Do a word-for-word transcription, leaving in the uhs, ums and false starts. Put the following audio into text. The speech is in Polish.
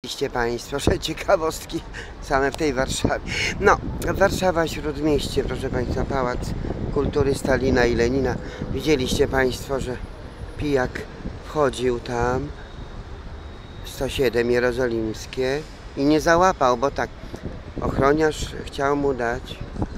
Widzieliście Państwo, że ciekawostki same w tej Warszawie. No, Warszawa Śródmieście, proszę Państwa, Pałac Kultury Stalina i Lenina. Widzieliście Państwo, że pijak wchodził tam, sto siedem Jerozolimskie, i nie załapał, bo tak ochroniarz chciał mu dać